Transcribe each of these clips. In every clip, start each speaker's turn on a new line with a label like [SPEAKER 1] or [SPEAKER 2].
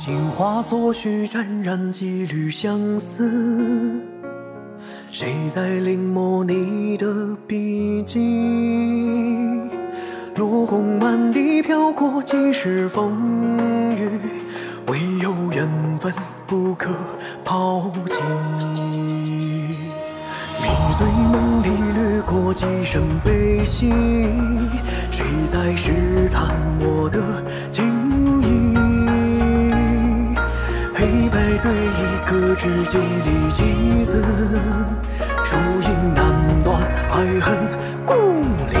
[SPEAKER 1] 心化作雪，沾染几缕相思。谁在临摹你的笔迹？落红满地，飘过几世风雨，唯有缘分不可抛弃。迷醉梦里掠过几声悲喜，谁在试探我的情意？黑白对弈，各执几厘棋子，输赢难断，爱恨故里。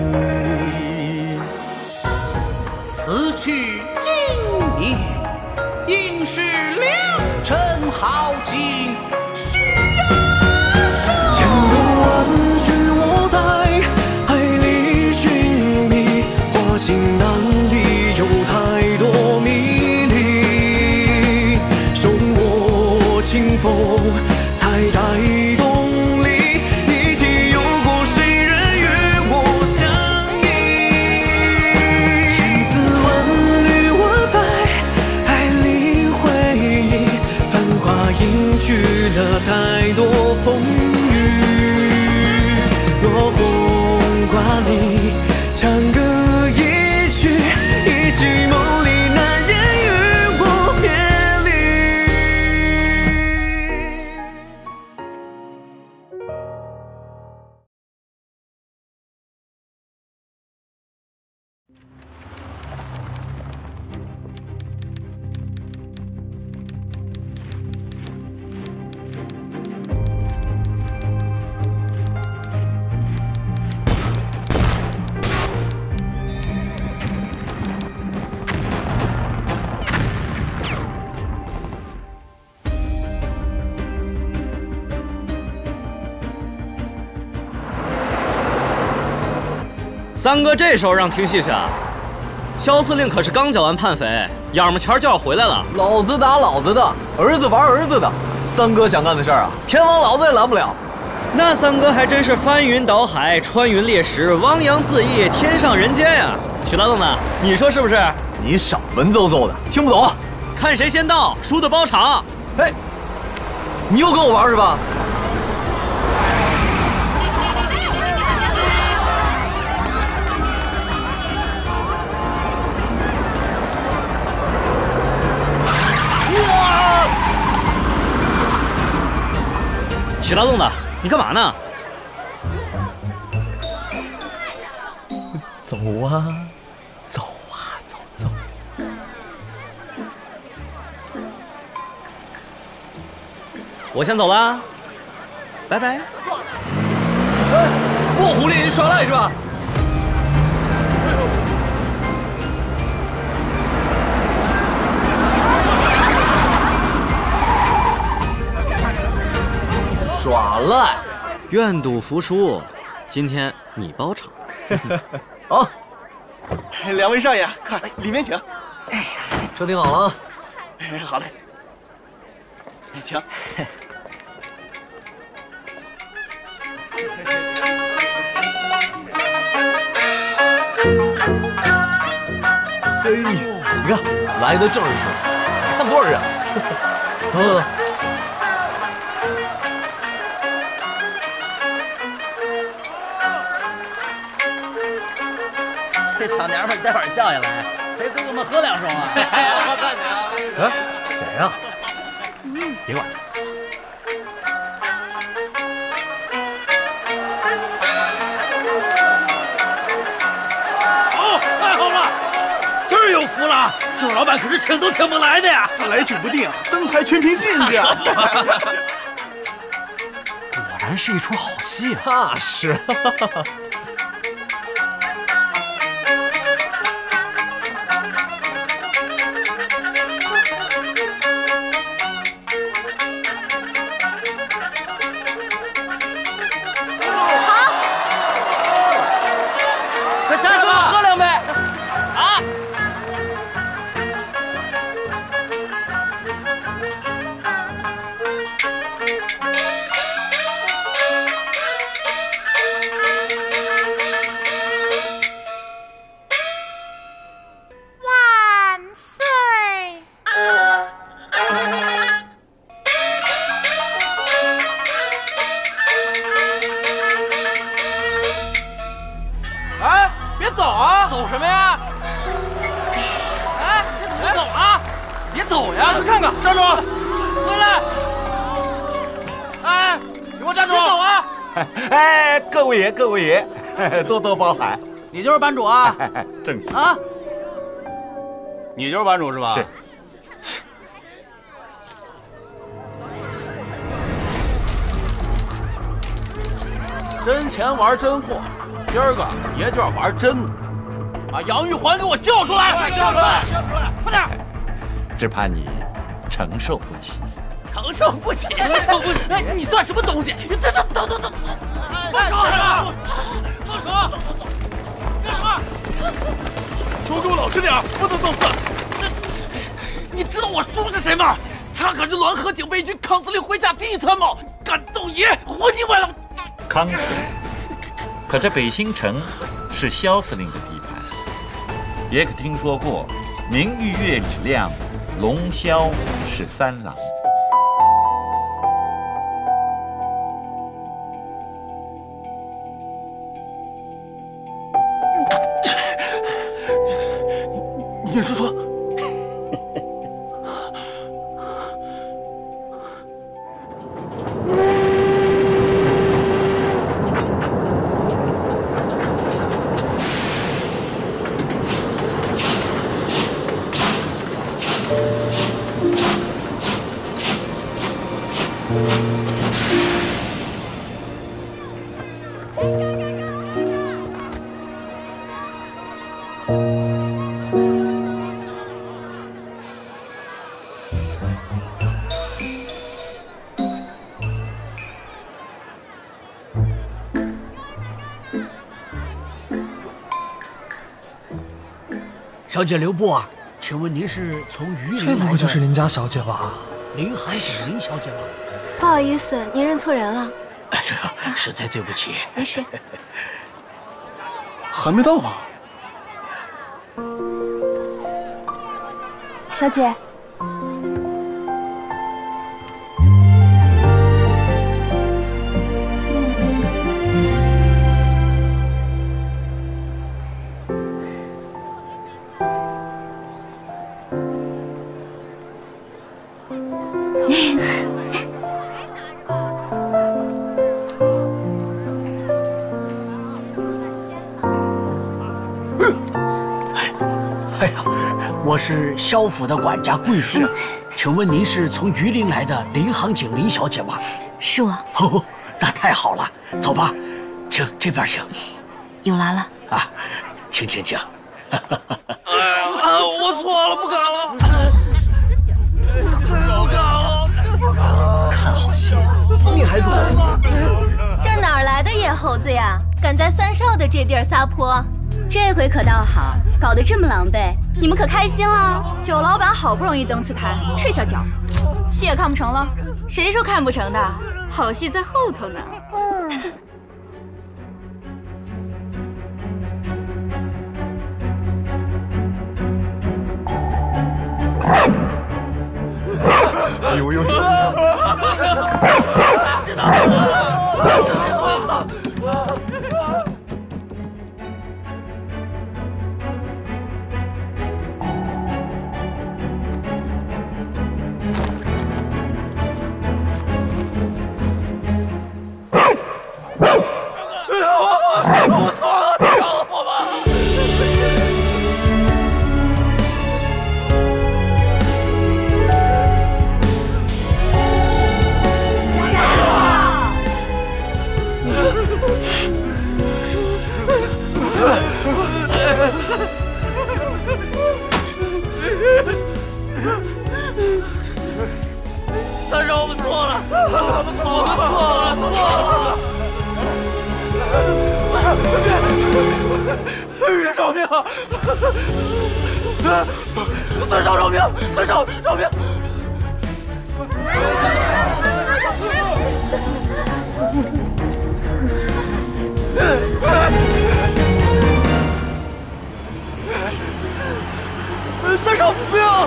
[SPEAKER 2] 此去经年，应是良辰好景，需要
[SPEAKER 1] 千头万绪我在海里寻觅，花心难离，有太多迷离。手握清风，采摘动力，一起有过谁人与我相依？千丝万缕我在海里回忆，繁华隐去了太多风雨。落红挂里，长歌一曲，一袭梦里难言与我别离。
[SPEAKER 3] 三哥这时候让听戏去啊？萧司令可是刚缴完叛匪，眼么前就要回来了。
[SPEAKER 4] 老子打老子的，儿子玩儿子的。三哥想干的事儿啊，天王老子也拦不了。
[SPEAKER 3] 那三哥还真是翻云倒海，穿云裂石，汪洋恣意，天上人间呀！许大愣子，你说是不是？
[SPEAKER 4] 你少文绉绉的，听不懂。
[SPEAKER 3] 看谁先到，输的包场。
[SPEAKER 4] 哎，你又跟我玩是吧？
[SPEAKER 3] 许大愣子，你干嘛呢？
[SPEAKER 4] 走啊，走啊，走走。
[SPEAKER 3] 我先走啦，拜拜。
[SPEAKER 4] 哎，卧虎猎鹰耍赖是吧？耍赖，
[SPEAKER 3] 愿赌服输，今天你包场。
[SPEAKER 4] 好，
[SPEAKER 5] 两位少爷，快里面请。
[SPEAKER 4] 哎呀，车停好了啊。
[SPEAKER 5] 好嘞，请。
[SPEAKER 4] 嘿，你看来的正是时候，看多少人？走走走。
[SPEAKER 6] 这小娘们待会儿叫下来，陪哥哥们喝两盅啊！
[SPEAKER 5] 我客气啊。
[SPEAKER 4] 哎，谁呀？
[SPEAKER 5] 别管他。
[SPEAKER 2] 哦，太好了，这儿有福了！周老板可是请都请不来的呀！
[SPEAKER 5] 看来指不定登台全凭信量。
[SPEAKER 2] 果然是一出好戏啊！
[SPEAKER 4] 那是。
[SPEAKER 6] 走呀！
[SPEAKER 2] 去看看。
[SPEAKER 5] 站住！
[SPEAKER 2] 回来！
[SPEAKER 5] 哎，给我站住！
[SPEAKER 2] 别走啊！
[SPEAKER 7] 哎，各位爷，多多包涵。
[SPEAKER 6] 你就是班主啊？
[SPEAKER 7] 正是
[SPEAKER 6] 啊，
[SPEAKER 5] 你就是班主是吧？
[SPEAKER 7] 是。
[SPEAKER 5] 真钱玩真货，今儿个爷就要玩真的，把杨玉环给我叫出来！叫出来！
[SPEAKER 2] 快点！
[SPEAKER 7] 只怕你承受不起。
[SPEAKER 6] 承受不起，承受不起！哎，你算什么东西？这等，
[SPEAKER 2] 放手！放手！干什么？
[SPEAKER 5] 都给我老实点，不能造次！
[SPEAKER 6] 你知道我叔是谁吗？他可是滦河警备局康司令麾下第一参谋，敢动爷，活腻歪了！
[SPEAKER 7] 康司令，可这北新城是萧司令的地盘，也可听说过明玉月里亮，龙萧是三郎。
[SPEAKER 5] 你是说？
[SPEAKER 2] 小姐留步啊！请问您是从榆林来的？
[SPEAKER 1] 这不就是林家小姐吧？
[SPEAKER 2] 林行警林小姐吗？
[SPEAKER 8] 不好意思，您认错人了。
[SPEAKER 2] 哎呀，实在对不起。
[SPEAKER 8] 没事。
[SPEAKER 5] 还没到吗？
[SPEAKER 8] 小姐。
[SPEAKER 2] 哎呀，我是萧府的管家桂树，请问您是从榆林来的林行警林小姐吗？
[SPEAKER 8] 是我。
[SPEAKER 2] 哦，那太好了，走吧，请这边请。
[SPEAKER 8] 有来了
[SPEAKER 2] 啊，请。哎呀，我错了，不敢了，不敢了。看好戏了，
[SPEAKER 4] 你还赌？
[SPEAKER 8] 这哪来的野猴子呀？敢在三少的这地儿撒泼？
[SPEAKER 9] 这回可倒好，搞得这么狼狈，你们可开心了。
[SPEAKER 8] 酒老板好不容易登次台，睡小觉，戏也看不成了。谁说看不成的？好戏在后头呢。
[SPEAKER 7] 呦！
[SPEAKER 6] 知道了。我错了，饶了我吧！三少，我们错了，我们错了。饶命！三少饶命！三少饶命！三少不要！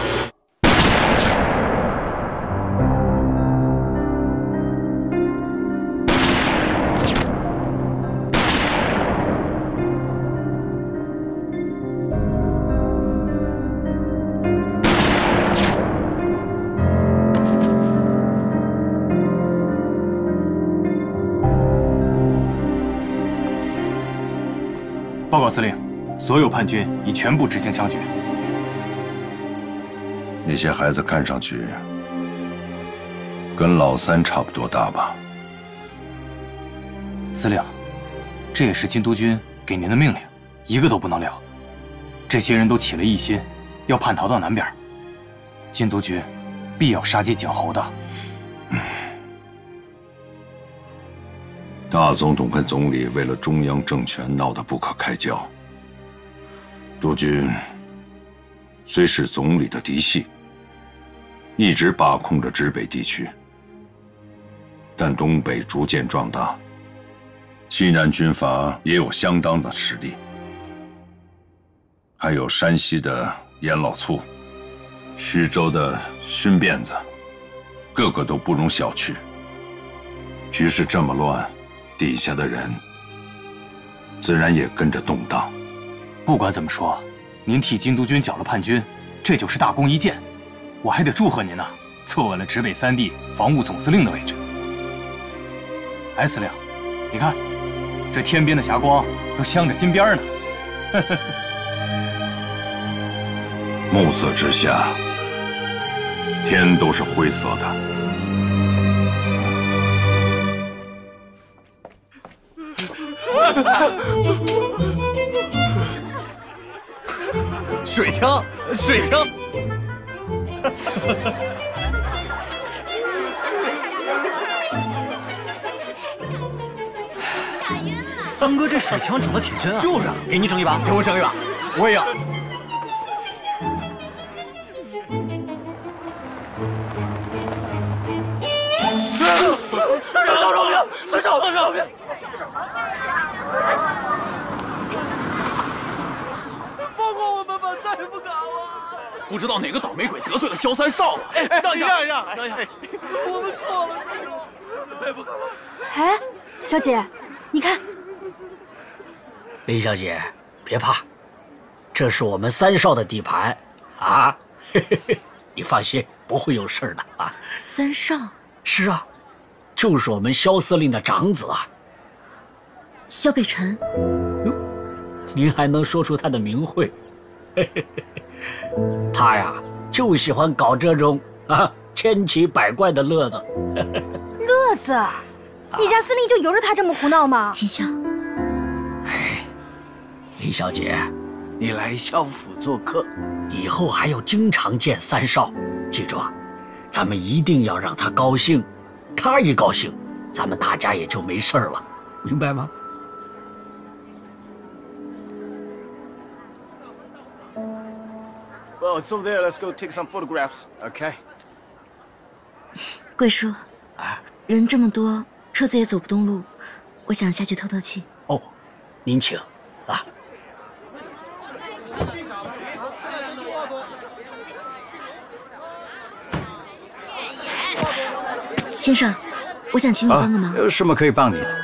[SPEAKER 10] 告司令，所有叛军已全部执行枪决。
[SPEAKER 11] 那些孩子看上去跟老三差不多大吧？
[SPEAKER 10] 司令，这也是金督军给您的命令，一个都不能留。这些人都起了异心，要叛逃到南边。金督军必要杀鸡儆猴的。
[SPEAKER 11] 大总统跟总理为了中央政权闹得不可开交。督军虽是总理的嫡系，一直把控着直北地区，但东北逐渐壮大，西南军阀也有相当的实力，还有山西的严老粗，徐州的勋辫子，个个都不容小觑。局势这么乱，底下的人自然也跟着动荡。
[SPEAKER 10] 不管怎么说，您替金督军剿了叛军，这就是大功一件。我还得祝贺您呢，坐稳了直北3地防务总司令的位置。哎，司令，你看，这天边的霞光都镶着金边呢。
[SPEAKER 11] 暮色之下，天都是灰色的。
[SPEAKER 4] 水枪，水枪！
[SPEAKER 3] 三哥这水枪整的挺真啊！
[SPEAKER 4] 就是，
[SPEAKER 3] 给你整一把，
[SPEAKER 4] 给我整一把，我也要。
[SPEAKER 6] 三少，放过我们吧，再也不敢了。不知道哪个倒霉鬼得罪了萧三少了。哎，让一让，我们错了，再也不敢了。
[SPEAKER 8] 哎，小姐，你看，
[SPEAKER 2] 林小姐，别怕，这是我们三少的地盘啊！你放心，不会有事的啊。
[SPEAKER 8] 三少？
[SPEAKER 2] 是啊，就是我们萧司令的长子啊。
[SPEAKER 8] 萧北辰。
[SPEAKER 2] 哟，您还能说出他的名讳？他呀，就喜欢搞这种千奇百怪的乐子。
[SPEAKER 12] 乐子？你家司令就由着他这么胡闹吗？
[SPEAKER 8] 秦香。
[SPEAKER 2] 哎，林小姐，你来萧府做客，以后还要经常见三少。记住啊，咱们一定要让他高兴，他一高兴，咱们大家也就没事了，明白吗？
[SPEAKER 13] Well, it's over there. Let's go take some photographs. Okay.
[SPEAKER 8] 贵叔，人这么多，车子也走不动路，我想下去透透气。
[SPEAKER 2] 哦，您请啊。先生，我想请你帮个忙。
[SPEAKER 13] 有什么可以帮你的？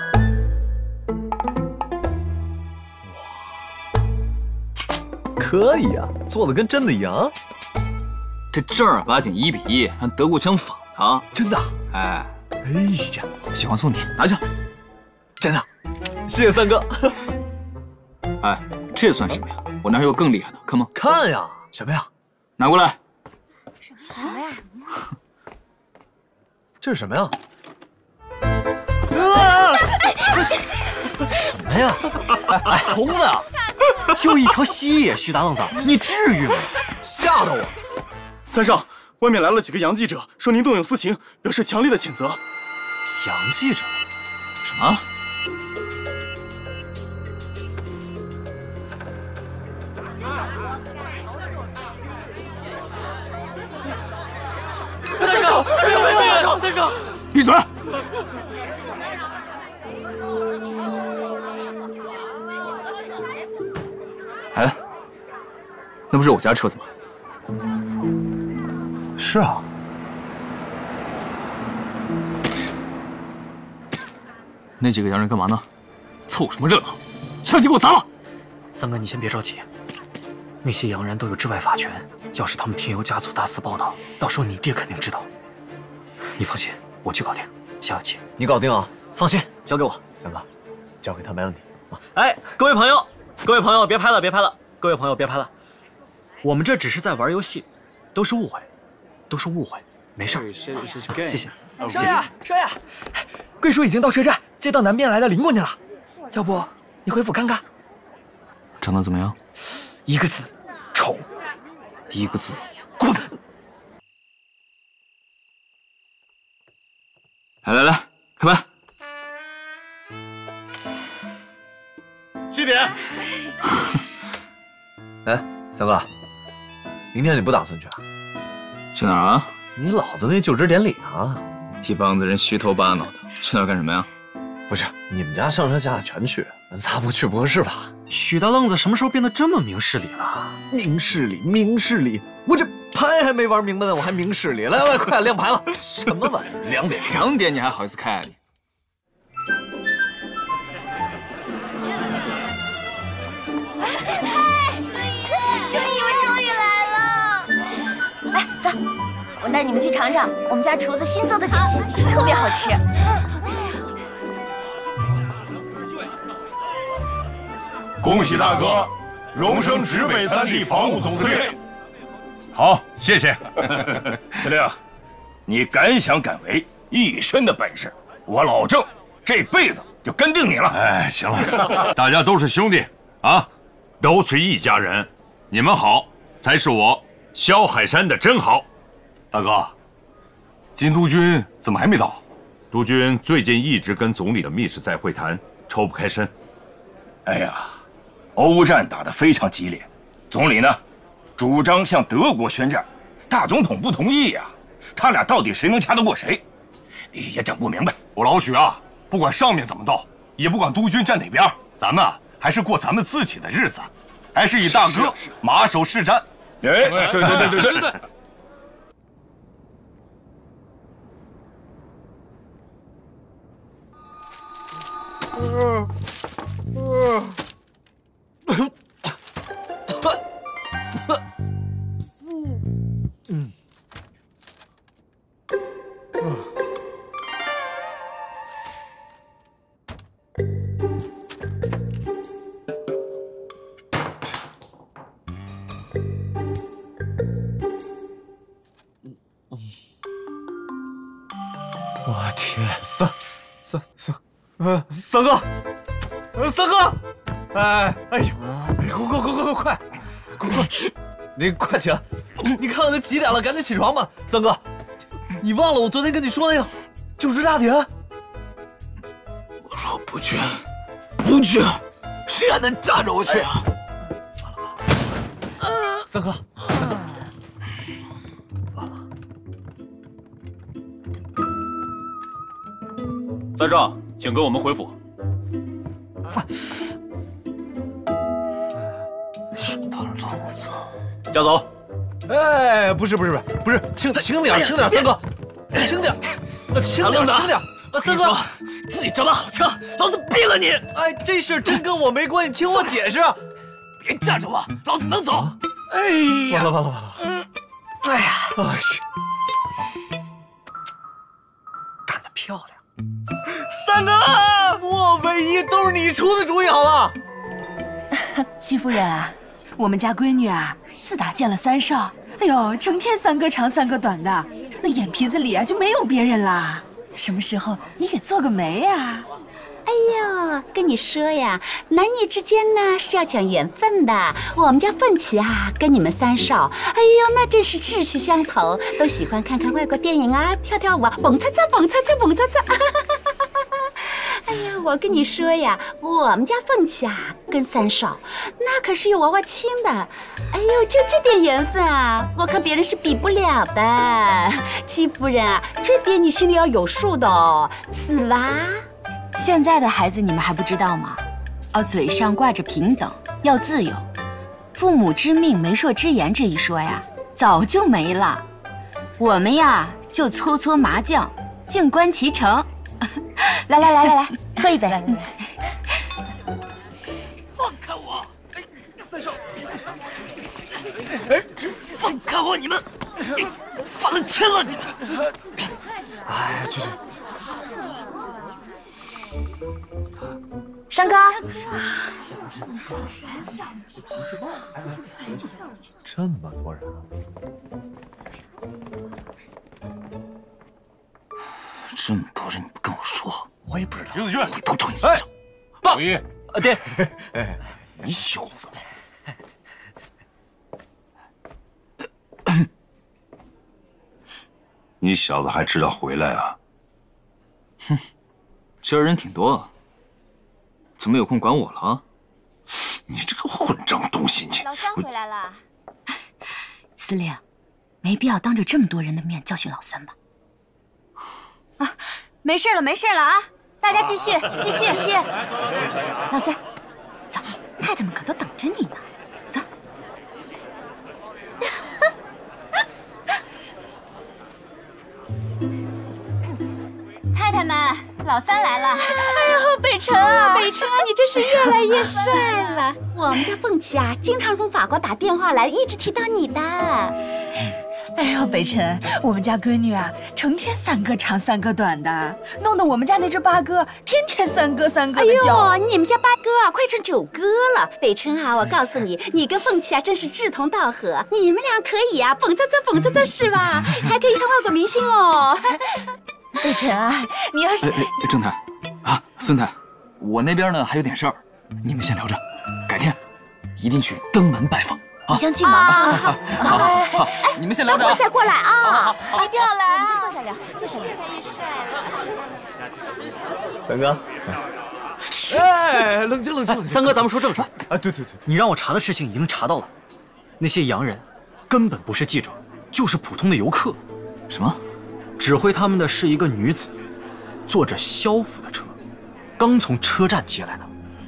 [SPEAKER 4] 可以啊，做的跟真的一样。
[SPEAKER 5] 这正儿八经1比1，按德国枪仿的。
[SPEAKER 4] 真的？
[SPEAKER 5] 哎
[SPEAKER 4] 呀，
[SPEAKER 5] 喜欢送你，拿下。
[SPEAKER 4] 真的，谢谢三哥。
[SPEAKER 5] 哎，这算什么呀？我那还有更厉害的，看吗？
[SPEAKER 4] 看呀，什么呀？
[SPEAKER 5] 拿过来。
[SPEAKER 12] 什么呀？
[SPEAKER 4] 这是什么呀？
[SPEAKER 3] 什么呀？哎，虫子啊！就一条蜥蜴，徐大愣子，你至于吗？
[SPEAKER 4] 吓到我！
[SPEAKER 14] 三少，外面来了几个洋记者，说您动用私刑，表示强烈的谴责。
[SPEAKER 3] 洋记者？
[SPEAKER 5] 什么？
[SPEAKER 6] 三少！
[SPEAKER 13] 闭嘴！
[SPEAKER 5] 哎，那不是我家车子吗？
[SPEAKER 3] 是啊。
[SPEAKER 5] 那几个洋人干嘛呢？凑什么热闹？上去给我砸了！
[SPEAKER 3] 三哥，你先别着急，那些洋人都有治外法权，要是他们添油加醋大肆报道，到时候你爹肯定知道。你放心，我去搞定。下期
[SPEAKER 4] 你搞定啊？
[SPEAKER 3] 放心，交给我。
[SPEAKER 4] 三哥，交给他没问题啊。
[SPEAKER 3] 哎，各位朋友， 各位朋友，别拍了，别拍了！各位朋友，别拍了！我们这只是在玩游戏，都是误会，都是误会，没事儿。谢谢。
[SPEAKER 15] 少爷，少爷，贵叔已经到车站接到南边来的林姑娘了，要不你回府看看？
[SPEAKER 13] 长得怎么样
[SPEAKER 15] ？1个字，丑。
[SPEAKER 13] 1个字，
[SPEAKER 15] 滚！
[SPEAKER 13] 来，开拍。
[SPEAKER 4] 7点。哎，三哥，明天你不打算去啊？
[SPEAKER 13] 去哪儿啊？
[SPEAKER 4] 你老子那就职典礼啊！
[SPEAKER 13] 一帮子人虚头巴脑的，去那儿干什么呀？
[SPEAKER 4] 不是，你们家上上下下全去，咱仨不去不合适吧？
[SPEAKER 3] 许大愣子什么时候变得这么明事理了？
[SPEAKER 4] 明事理，我这牌还没玩明白呢，我还明事理。来，快亮牌了！什么玩意儿？2点
[SPEAKER 13] ？2点你还好意思开啊你？
[SPEAKER 8] 叔姨们终于来了！来，走，我带你们去尝尝我们家厨子新做的点心，特别好吃。
[SPEAKER 16] 恭喜大哥荣升直北3地防务总司令。
[SPEAKER 17] 好，谢谢。司令，你敢想敢为，一身的本事，我老郑这辈子就跟定你了。
[SPEAKER 16] 哎，行了，大家都是兄弟啊，都是一家人。你们好，才是我萧海山的真好。
[SPEAKER 17] 大哥，金督军怎么还没到？
[SPEAKER 16] 督军最近一直跟总理的密室在会谈，抽不开身。
[SPEAKER 17] 哎呀，俄乌战打得非常激烈，总理呢主张向德国宣战，大总统不同意呀。他俩到底谁能掐得过谁，也整不明白。
[SPEAKER 16] 我老许啊，不管上面怎么斗，也不管督军站哪边，咱们还是过咱们自己的日子，还是以大哥马首是瞻。
[SPEAKER 17] 哎，对。
[SPEAKER 4] 我天，三哥，哎呦，快，你快起来！你看看都几点了，赶紧起床吧，三哥。你忘了我昨天跟你说那个就职大典？
[SPEAKER 2] 我说不去，谁还能站着我去啊？
[SPEAKER 4] 三哥，
[SPEAKER 6] 三少，请跟我们回府。家走。
[SPEAKER 4] 哎，不是，轻点，三哥，轻点，三哥，
[SPEAKER 2] 自己找把好枪，老子毙了你！
[SPEAKER 4] 哎，这事真跟我没关系，听我解释。
[SPEAKER 2] 别站着我，老子能走。
[SPEAKER 4] 哎呀，完了！
[SPEAKER 15] 哎呀，
[SPEAKER 4] 干得漂亮，三哥，莫非一都是你出的主意好了？
[SPEAKER 18] 戚夫人啊，我们家闺女啊，自打见了三少，哎呦，成天三哥长三哥短的，那眼皮子里啊就没有别人啦。什么时候你给做个媒啊？
[SPEAKER 9] 哎呦，跟你说呀，男女之间呢是要讲缘分的。我们家凤琪啊，跟你们三少，哎呦，那真是志趣相投，都喜欢看看外国电影啊，跳跳舞啊，蹦擦擦。哎呀，我跟你说呀，我们家凤琪啊，跟三少那可是有娃娃亲的。哎呦，就这点缘分啊，我看别人是比不了的。戚夫人啊，这点你心里要有数的哦，是吧？
[SPEAKER 18] 现在的孩子你们还不知道吗？嘴上挂着平等，要自由，父母之命，媒妁之言这一说呀，早就没了。我们呀，就搓麻将，静观其成。来，喝一杯。来，
[SPEAKER 2] 放开我！三少，放开我！你们犯了天了！你们！哎，
[SPEAKER 4] 这是。
[SPEAKER 12] 三哥，
[SPEAKER 4] 这么多人，
[SPEAKER 13] 这么多人你不跟我说，
[SPEAKER 4] 我也不知道。
[SPEAKER 16] 徐子轩，
[SPEAKER 13] 都找你算账。
[SPEAKER 16] 老爷，
[SPEAKER 4] 爹，
[SPEAKER 13] 你小子，
[SPEAKER 11] 你小子还知道回来啊？
[SPEAKER 13] 哼，今儿人挺多，怎么有空管我了啊？
[SPEAKER 11] 你这个混账东西！你
[SPEAKER 18] 老三回来了。司令，没必要当着这么多人的面教训老三吧？啊，没事了，没事了啊！大家继续，继续，继续。老三，走，太太们可都等着你呢。走。太太们，老三来了。
[SPEAKER 9] 哎呦，北辰啊，北辰啊，你真是越来越帅了。我们家凤琪啊，经常从法国打电话来，一直提到你的。
[SPEAKER 19] 哎呦，北辰，我们家闺女啊，成天三哥长三哥短的，弄得我们家那只八哥天天三哥三哥的叫。
[SPEAKER 9] 哎呦，你们家八哥啊，快成九哥了。北辰啊，我告诉你，你跟凤琪啊，真是志同道合，你们俩可以啊，蹦啧啧是吧？还可以上外国明星哦。
[SPEAKER 19] 北辰啊，你要是
[SPEAKER 13] 郑太啊，孙太，我那边呢还有点事儿，你们先聊着，改天一定去登门拜访。
[SPEAKER 18] 你先去忙。
[SPEAKER 13] 好，你们先聊着啊。
[SPEAKER 9] 再过来啊！
[SPEAKER 19] 一定要来。
[SPEAKER 9] 我们先坐下聊，坐下聊。越来越帅了。
[SPEAKER 4] 三哥，哎，冷静冷静。
[SPEAKER 3] 三哥，咱们说正事
[SPEAKER 4] 啊。对，
[SPEAKER 3] 你让我查的事情已经查到了，那些洋人根本不是记者，就是普通的游客。
[SPEAKER 13] 什么？
[SPEAKER 3] 指挥他们的是一个女子，坐着萧府的车，刚从车站接来的。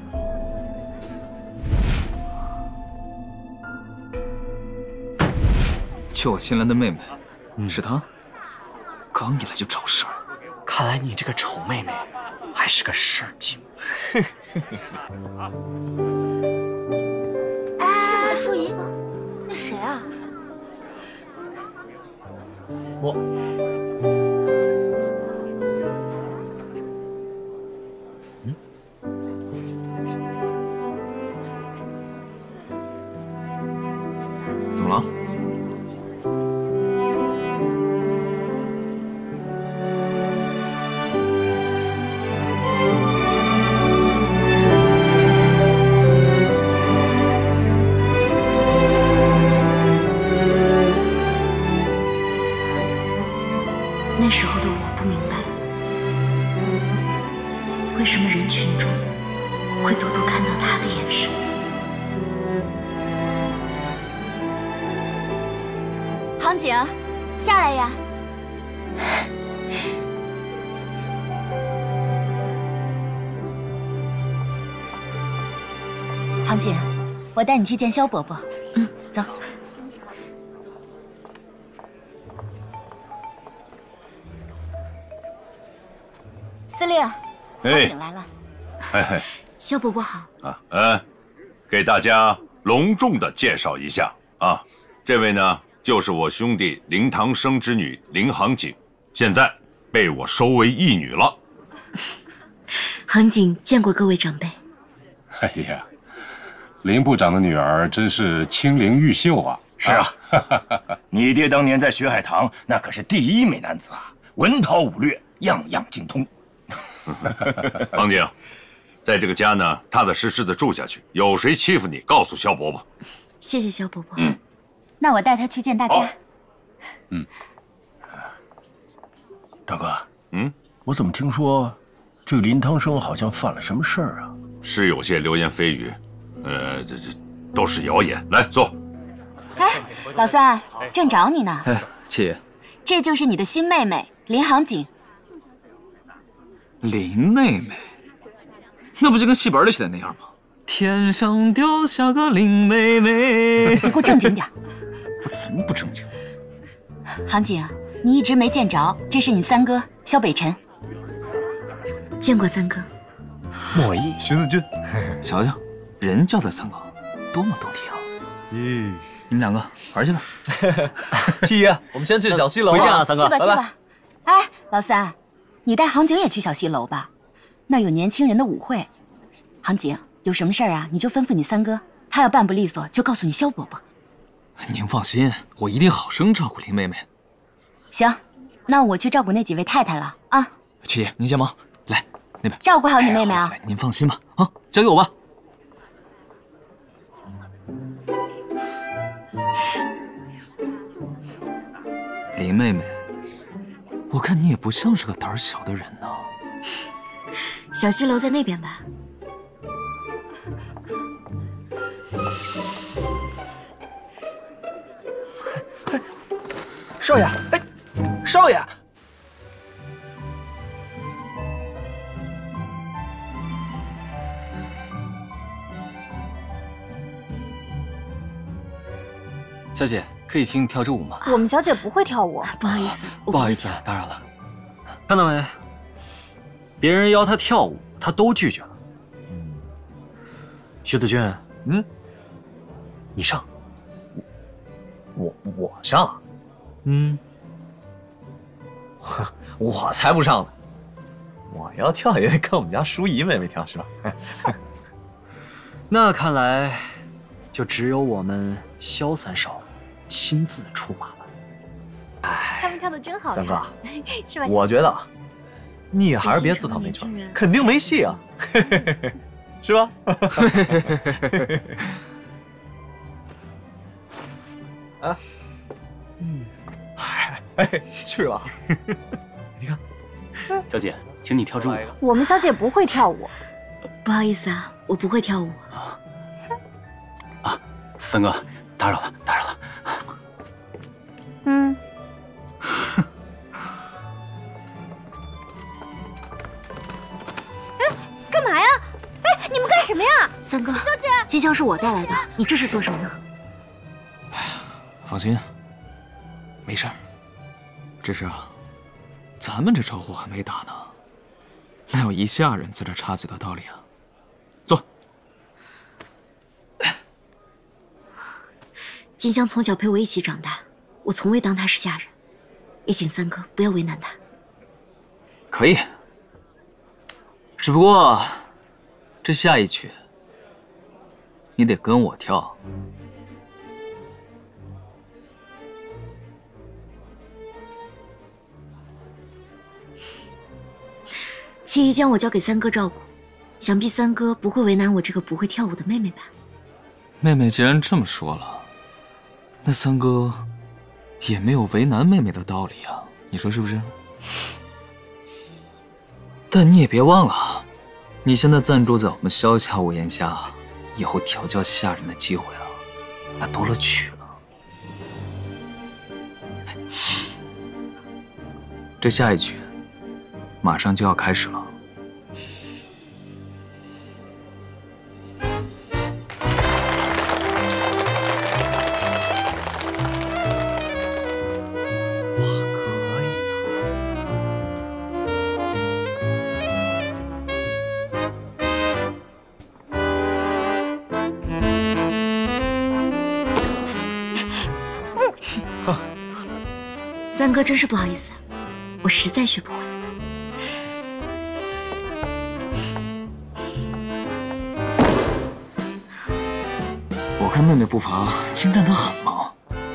[SPEAKER 13] 救我新来的妹妹，是她？刚一来就找事儿。
[SPEAKER 3] 看来你这个丑妹妹还是个事儿精。
[SPEAKER 8] 哎，淑仪，那谁啊？
[SPEAKER 4] 我。
[SPEAKER 13] 怎么了？
[SPEAKER 18] 那时候的我不明白，为什么人群中会独独看到他的眼神。杭景，下来呀！杭景，我带你去见萧伯伯。走。司令，杭景来了。
[SPEAKER 11] 哎，
[SPEAKER 18] 萧伯伯好。
[SPEAKER 11] 给大家隆重的介绍一下啊，这位呢就是我兄弟林唐生之女林杭景，现在被我收为义女了。
[SPEAKER 18] 杭景见过各位长辈。
[SPEAKER 16] 哎呀，林部长的女儿真是清灵玉秀啊！
[SPEAKER 17] 是啊，你爹当年在学海棠那可是第一美男子啊，文韬武略样样精通。
[SPEAKER 11] 杭景，在这个家呢，踏踏实实的住下去。有谁欺负你，告诉萧伯伯。
[SPEAKER 18] 谢谢萧伯伯。 那我带他去见大家。
[SPEAKER 20] 大哥，我怎么听说这个林唐生好像犯了什么事儿啊？
[SPEAKER 11] 是有些流言蜚语，这都是谣言。来坐。
[SPEAKER 18] 哎，老三，正找你呢。
[SPEAKER 13] 哎，七爷，
[SPEAKER 18] 这就是你的新妹妹林杭景。
[SPEAKER 13] 林妹妹，那不就跟戏本里写的那样吗？天上掉下个林妹妹。
[SPEAKER 18] 你给我正经点。
[SPEAKER 13] 我怎么不正经？
[SPEAKER 18] 杭景，你一直没见着，这是你三哥萧北辰。见过三哥。
[SPEAKER 4] 莫弈，徐子君，
[SPEAKER 13] 瞧瞧，人叫他三哥，多么动听啊！
[SPEAKER 4] 咦，
[SPEAKER 13] 你们两个玩去吧。
[SPEAKER 4] 七爷，我们先去小西楼。
[SPEAKER 3] 回见啊，三哥，
[SPEAKER 18] 去吧去吧。哎，老三，你带杭景也去小西楼吧，那有年轻人的舞会。 杭景，有什么事儿啊，你就吩咐你三哥，他要办不利索，就告诉你萧伯伯。
[SPEAKER 13] 您放心，我一定好生照顾林妹妹。
[SPEAKER 18] 行，那我去照顾那几位太太了啊。
[SPEAKER 13] 七爷，您先忙，来那边
[SPEAKER 18] 照顾好你妹妹啊。
[SPEAKER 13] 来，您放心吧，啊，交给我吧。林妹妹，我看你也不像是个胆小的人呢。
[SPEAKER 8] 小西楼在那边吧？
[SPEAKER 15] 少爷，哎，少爷！
[SPEAKER 3] 小姐，可以请你跳支舞吗？
[SPEAKER 12] 我们小姐不会跳舞，
[SPEAKER 8] 不好意思，
[SPEAKER 3] 不好意思，打扰了。
[SPEAKER 4] 看到没？别人邀她跳舞，她都拒绝了。徐子君，你上。我上？我才不上呢！我要跳也得跟我们家淑仪妹妹跳，是吧？那看来，就只有我们萧三少亲自出马了。
[SPEAKER 12] 他们跳的真好看，
[SPEAKER 4] 三哥，
[SPEAKER 12] 是吧？
[SPEAKER 4] 我觉得你也还是别自讨没趣，肯定没戏啊，是吧？啊，去吧。你看，
[SPEAKER 13] 小姐，请你跳支舞。
[SPEAKER 12] 我们小姐不会跳舞，
[SPEAKER 8] 不好意思啊，我不会跳舞。
[SPEAKER 3] 三哥，打扰了，打扰了。
[SPEAKER 12] 干嘛呀？哎，你们干什么呀？
[SPEAKER 8] 三哥，
[SPEAKER 12] 小姐，
[SPEAKER 8] 机枪是我带来的，你这是做什么呢？
[SPEAKER 13] 放心，没事儿。只是啊，咱们这招呼还没打呢，哪有一下人在这插嘴的道理啊？坐。
[SPEAKER 8] 金香从小陪我一起长大，我从未当她是下人，也请三哥不要为难她。
[SPEAKER 13] 可以，只不过这下一曲你得跟我跳。
[SPEAKER 8] 七姨将我交给三哥照顾，想必三哥不会为难我这个不会跳舞的妹妹吧？
[SPEAKER 13] 妹妹既然这么说了，那三哥也没有为难妹妹的道理啊，你说是不是？但你也别忘了，你现在暂住在我们萧家屋檐下，以后调教下人的机会啊，那多了去了。这下一曲马上就要开始了。
[SPEAKER 8] 三哥真是不好意思，我实在学不会。
[SPEAKER 13] 我看妹妹步伐精湛得很嘛。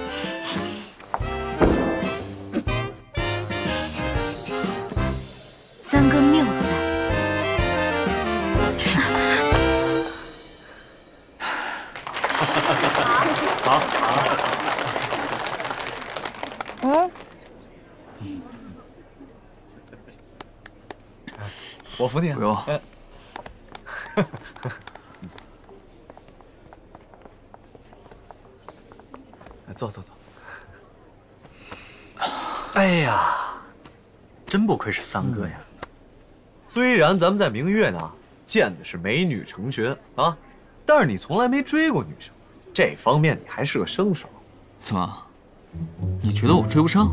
[SPEAKER 8] 三哥谬赞。
[SPEAKER 4] 好。我扶你。
[SPEAKER 13] 不用。
[SPEAKER 4] 坐。哎呀，真不愧是三哥呀！虽然咱们在明月呢见的是美女成群啊，但是你从来没追过女生，这方面你还是个生手。
[SPEAKER 13] 怎么？你觉得我追不上？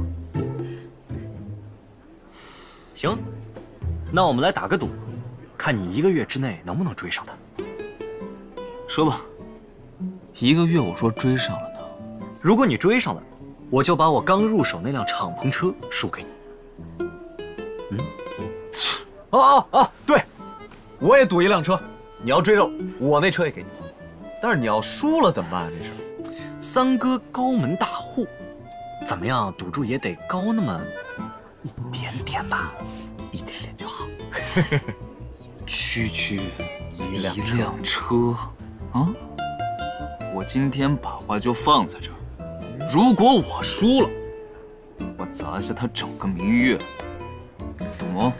[SPEAKER 4] 行，那我们来打个赌，看你1个月之内能不能追上她。
[SPEAKER 13] 说吧，1个月我说追上了呢？
[SPEAKER 4] 如果你追上了，我就把我刚入手那辆敞篷车输给你。对，我也赌一辆车， 你要追着我那车也给你，但是你要输了怎么办？这是
[SPEAKER 3] 三哥高门大户，怎么样？赌注也得高那么一点点吧，一点点就好。
[SPEAKER 13] 区区一辆车，啊！我今天把话就放在这儿，如果我输了，我砸下他整个明月，懂吗？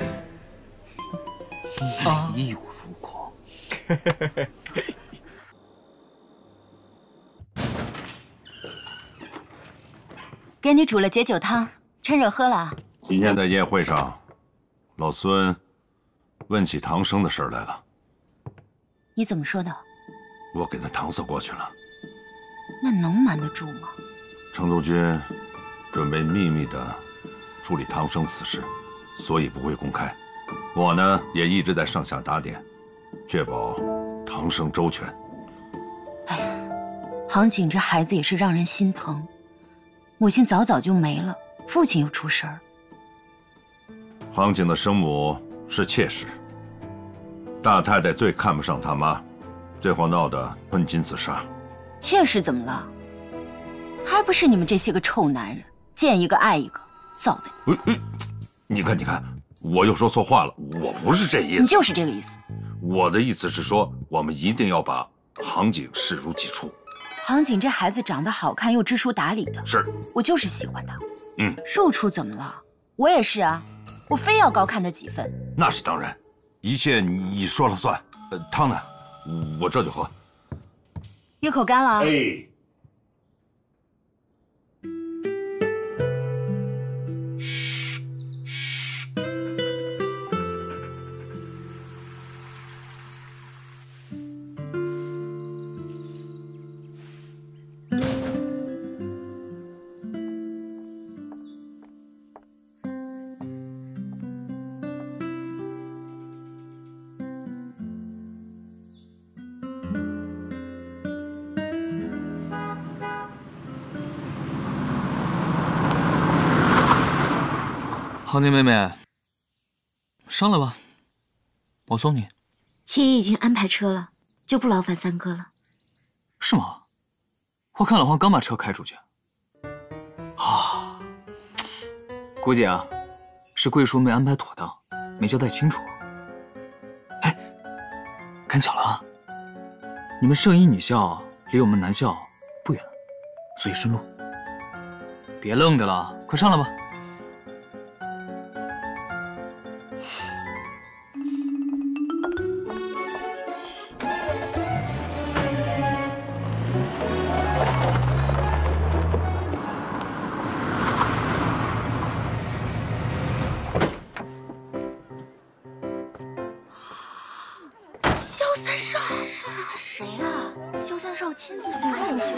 [SPEAKER 13] 没有如果。
[SPEAKER 18] 给你煮了解酒汤，趁热喝了。
[SPEAKER 11] 今天在宴会上，老孙问起唐生的事来了。
[SPEAKER 18] 你怎么说的？
[SPEAKER 11] 我给他搪塞过去了。
[SPEAKER 18] 那能瞒得住吗？
[SPEAKER 11] 程督军准备秘密地处理唐生此事，所以不会公开。我呢也一直在上下打点，确保唐生周全。
[SPEAKER 18] 哎呀，杭景这孩子也是让人心疼，母亲早早就没了，父亲又出事儿。
[SPEAKER 11] 杭景的生母是妾室，大太太最看不上他妈，最后闹得吞金自杀。
[SPEAKER 18] 妾室怎么了？还不是你们这些个臭男人，见一个爱一个，造的。
[SPEAKER 11] 你看，我又说错话了，我不是这意思。
[SPEAKER 18] 你就是这个意思。
[SPEAKER 11] 我的意思是说，我们一定要把杭景视如己出。
[SPEAKER 18] 杭景这孩子长得好看又知书达理的，
[SPEAKER 11] 是
[SPEAKER 18] 我就是喜欢他。
[SPEAKER 11] 嗯，
[SPEAKER 18] 庶出怎么了？我也是啊，我非要高看他几分。
[SPEAKER 11] 那是当然，一切你说了算。汤呢？我这就喝。
[SPEAKER 18] 一口干了啊。
[SPEAKER 11] 哎。
[SPEAKER 13] 杭景妹妹，上来吧，我送你。
[SPEAKER 8] 妾已经安排车了，就不劳烦三哥了。
[SPEAKER 13] 是吗？我看老黄刚把车开出去。啊，估计啊，是贵叔没安排妥当，没交代清楚。哎，赶巧了啊，你们圣医女校离我们南校不远，所以顺路。别愣着了，快上来吧。
[SPEAKER 8] 萧三少，这谁啊？萧三少亲自送来上学。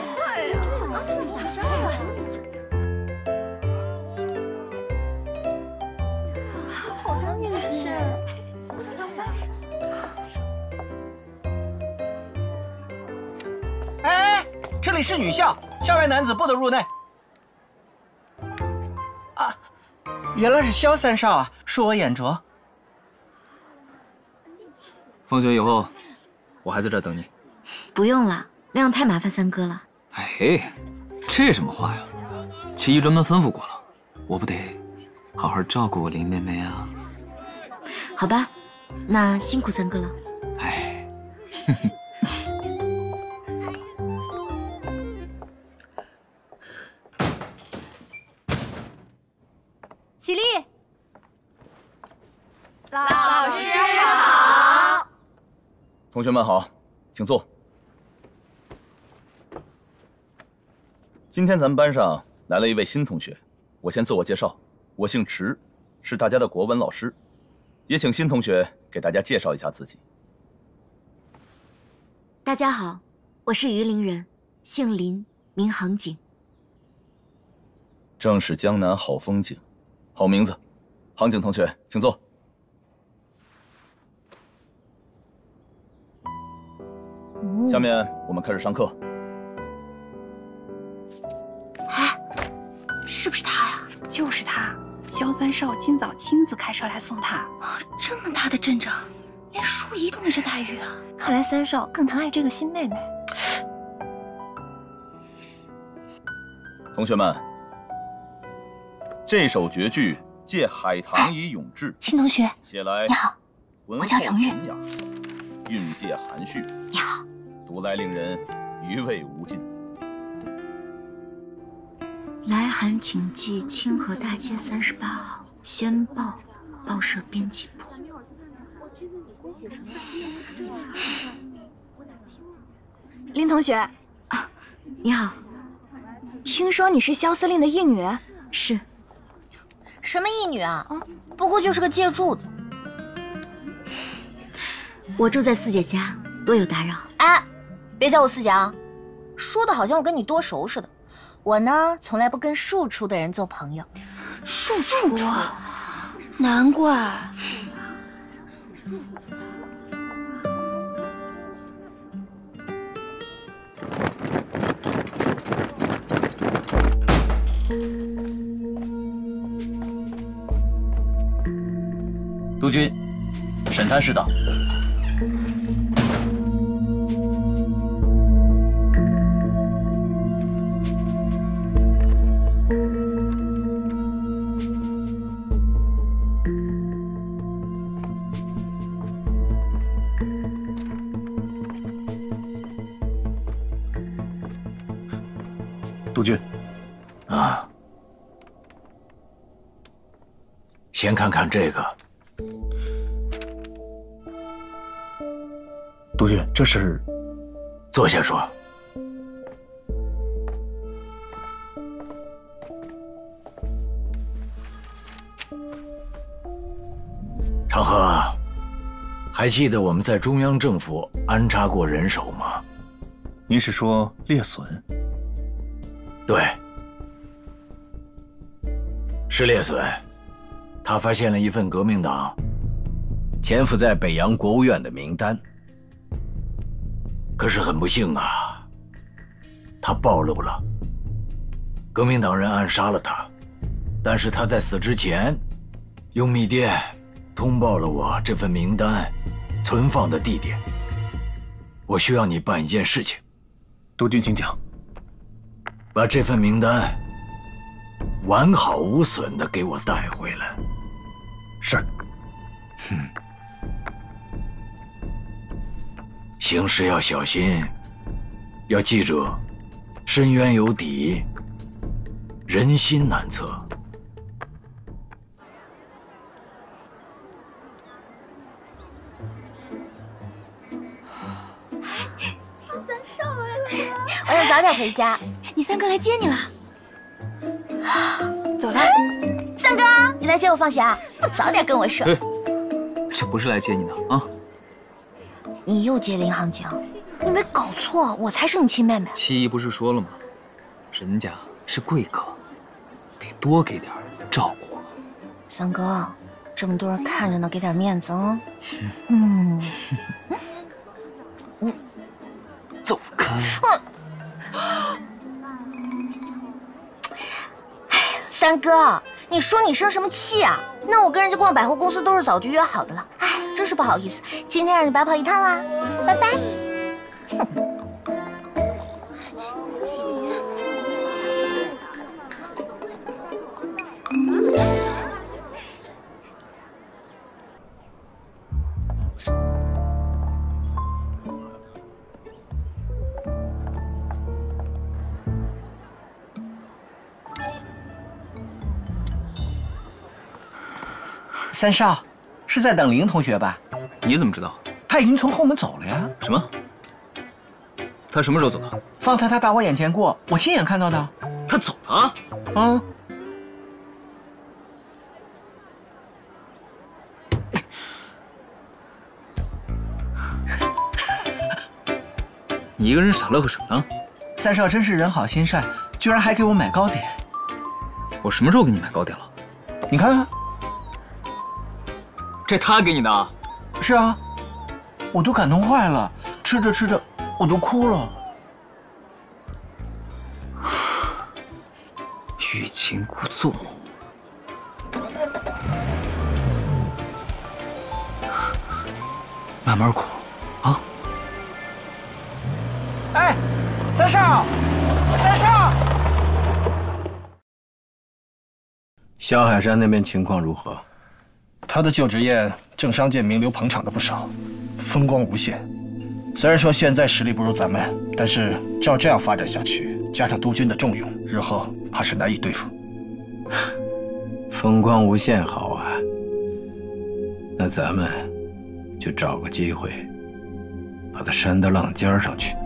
[SPEAKER 8] 好大面子！
[SPEAKER 15] 哎，这里是女校，校外男子不得入内。啊，原来是萧三少啊，恕我眼拙。
[SPEAKER 13] 放学以后，我还在这儿等你。
[SPEAKER 8] 不用了，那样太麻烦三哥了。
[SPEAKER 13] 哎，这什么话呀？其一专门吩咐过了，我不得好好照顾我林妹妹啊。
[SPEAKER 8] 好吧，那辛苦三哥了。
[SPEAKER 13] 哎，
[SPEAKER 12] 起立。
[SPEAKER 8] 老师好。
[SPEAKER 5] 同学们好，请坐。今天咱们班上来了一位新同学，我先自我介绍，我姓池，是大家的国文老师，也请新同学给大家介绍一下自己。
[SPEAKER 8] 大家好，我是榆林人，姓林，名杭景。
[SPEAKER 5] 正是江南好风景，好名字。杭景同学，请坐。下面我们开始上课。
[SPEAKER 12] 哎，是不是他呀？就是他，萧三少今早亲自开车来送他。这么大的阵仗，
[SPEAKER 8] 连淑仪都没这待遇啊！看来三少更疼爱这个新妹妹。
[SPEAKER 5] 同学们，这首绝句借海棠以咏志，
[SPEAKER 8] 新同学，
[SPEAKER 5] 写来
[SPEAKER 8] 你好，我叫程月，
[SPEAKER 5] 韵借含蓄。
[SPEAKER 8] 你好，
[SPEAKER 5] 读来令人余味无尽。
[SPEAKER 12] 来函请寄清河大街38号，先报报社编辑部。
[SPEAKER 8] 林同学，
[SPEAKER 12] 啊，你好。
[SPEAKER 8] 听说你是萧司令的义女？
[SPEAKER 12] 是。
[SPEAKER 8] 什么义女啊？不过就是个借住的。
[SPEAKER 12] 我住在四姐家，多有打扰。
[SPEAKER 8] 哎，别叫我四姐啊，说的好像我跟你多熟似的。我呢，从来不跟庶出的人做朋友。
[SPEAKER 12] 庶出，难怪。
[SPEAKER 10] 督军，沈三世到。
[SPEAKER 20] 督军，
[SPEAKER 21] 啊，先看看这个。
[SPEAKER 20] 督军，这是……
[SPEAKER 21] 坐下说。长河，还记得我们在中央政府安插过人手吗？
[SPEAKER 20] 您是说列隼？
[SPEAKER 21] 对，是列隼。他发现了一份革命党潜伏在北洋国务院的名单。可是很不幸啊，他暴露了，革命党人暗杀了他。但是他在死之前，用密电通报了我这份名单存放的地点。我需要你办一件事情。
[SPEAKER 20] 督军请讲。
[SPEAKER 21] 把这份名单完好无损地给我带回来。
[SPEAKER 20] 是。
[SPEAKER 21] 行事要小心，要记住，深渊有底，人心难测。
[SPEAKER 8] 是三少来了呀！我要早点回家。你三哥来接你了。走了。三哥，你来接我放学啊？不早点跟我说。
[SPEAKER 13] 这不是来接你的啊！
[SPEAKER 8] 你又接林行警，你没搞错，我才是你亲妹妹。
[SPEAKER 13] 七姨不是说了吗？人家是贵客，得多给点照顾。
[SPEAKER 8] 三哥，这么多人看着呢，给点面子啊。
[SPEAKER 13] 走开！
[SPEAKER 8] 三哥，你说你生什么气啊？那我跟人家逛百货公司都是早就约好的了。哎，真是不好意思，今天让你白跑一趟啦，拜拜。
[SPEAKER 15] 三少，是在等林同学吧？
[SPEAKER 13] 你怎么知道？
[SPEAKER 15] 他已经从后门走了呀。
[SPEAKER 13] 什么？他什么时候走的？
[SPEAKER 15] 方才他打我眼前过，我亲眼看到的。
[SPEAKER 13] 他走了？
[SPEAKER 15] 嗯。
[SPEAKER 13] 你一个人傻乐呵什么呢？
[SPEAKER 15] 三少真是人好心善，居然还给我买糕点。
[SPEAKER 13] 我什么时候给你买糕点了？
[SPEAKER 15] 你看。
[SPEAKER 13] 这他给你的？
[SPEAKER 15] 是啊，我都感动坏了，吃着吃着我都哭了。
[SPEAKER 13] 欲擒故纵。 慢慢哭，啊！
[SPEAKER 15] 哎，三少，三少！
[SPEAKER 20] 萧海山那边情况如何？
[SPEAKER 1] 他的就职宴，政商界名流捧场的不少，风光无限。虽然说现在实力不如咱们，但是照这样发展下去，加上督军的重用，日后怕是难以对付。
[SPEAKER 20] 风光无限好啊，那咱们就找个机会，把他扇到浪尖上去。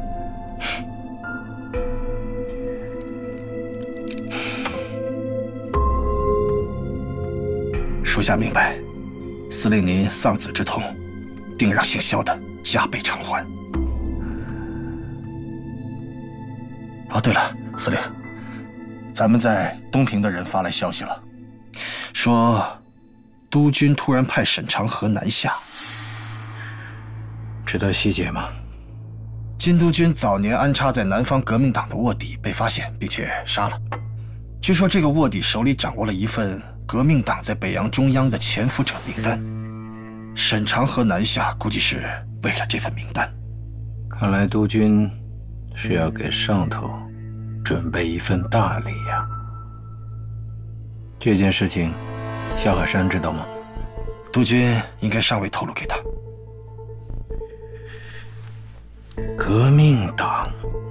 [SPEAKER 1] 属下明白，司令您丧子之痛，定让姓萧的加倍偿还。哦，对了，司令，咱们在东平的人发来消息了，说督军突然派沈长河南下。
[SPEAKER 20] 知道细节吗？
[SPEAKER 1] 金督军早年安插在南方革命党的卧底被发现，并且杀了。据说这个卧底手里掌握了一份革命党在北洋中央的潜伏者名单。沈长河南下，估计是为了这份名单。
[SPEAKER 20] 看来督军是要给上头准备一份大礼呀。这件事情，萧海山知道吗？
[SPEAKER 1] 督军应该尚未透露给他。
[SPEAKER 20] 革命党，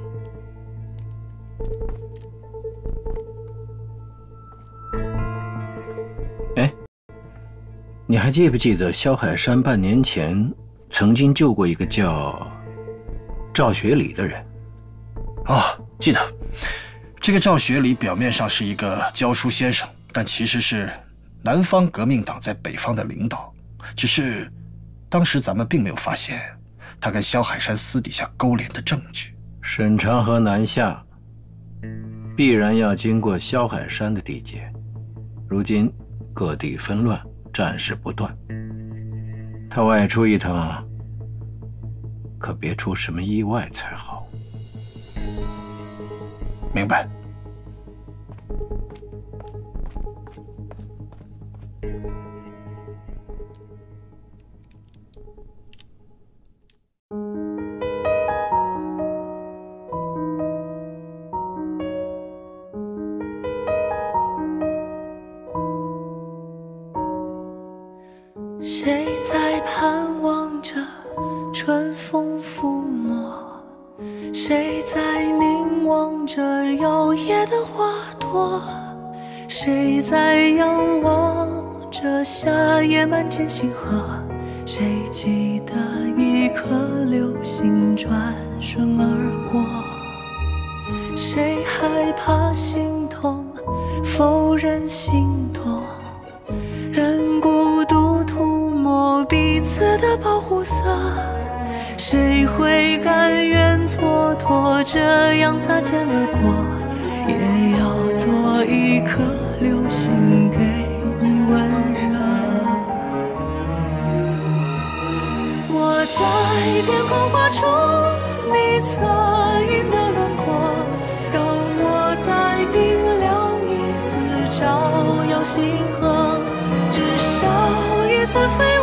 [SPEAKER 20] 哎，你还记不记得萧海山半年前曾经救过一个叫赵学礼的人？
[SPEAKER 1] 哦，记得。这个赵学礼表面上是一个教书先生，但其实是南方革命党在北方的领导。只是当时咱们并没有发现他跟萧海山私底下勾连的证据。
[SPEAKER 20] 沈长河南下，必然要经过萧海山的地界。如今各地纷乱，战事不断，他外出一趟，可别出什么意外才好。
[SPEAKER 1] 明白。
[SPEAKER 22] 谁在盼望着春风抚摸？谁在凝望着摇曳的花朵？谁在仰望着夏夜满天星河？谁记得一颗流星转瞬而过？谁害怕心痛，否认心痛？任孤独涂抹彼此的保护色，谁会甘愿蹉跎这样擦肩而过？也要做一颗流星给你温热。我在天空画出你侧影的轮廓，让我在冰凉一次照耀星河，至少一次飞